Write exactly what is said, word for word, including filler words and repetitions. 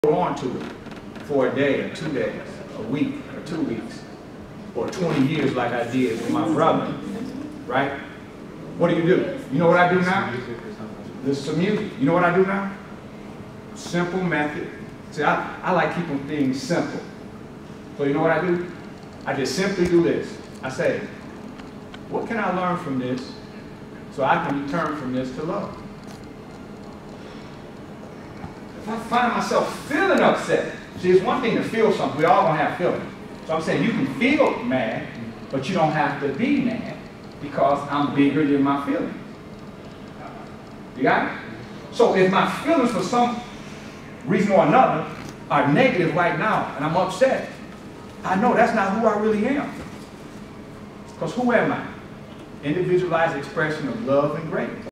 on to it for a day or two days, a week or two weeks, or twenty years like I did with my brother, right? What do you do? You know what I do now? Listen to music. You know what I do now? Simple method. See, I, I like keeping things simple. So you know what I do? I just simply do this. I say, what can I learn from this so I can return from this to love? If I find myself feeling upset, see, it's one thing to feel something. We all gonna have feelings. So I'm saying you can feel mad, but you don't have to be mad because I'm bigger than my feelings. You got it? So if my feelings for some reason or another are negative right now and I'm upset, I know that's not who I really am. Because who am I? Individualized expression of love and grace.